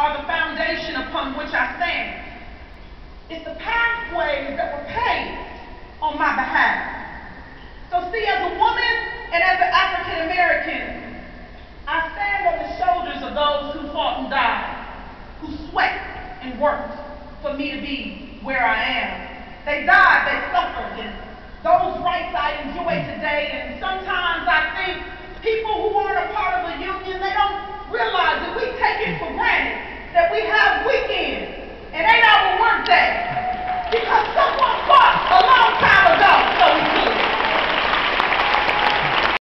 are the foundation upon which I stand. It's the pathways that were paved on my behalf. So see, as a woman and as an African American, I stand on the shoulders of those who fought and died, who sweat and worked for me to be where I am. They died, they suffered, and those rights I enjoy today. And sometimes I think people who aren't a part of a union, they don't realize that we take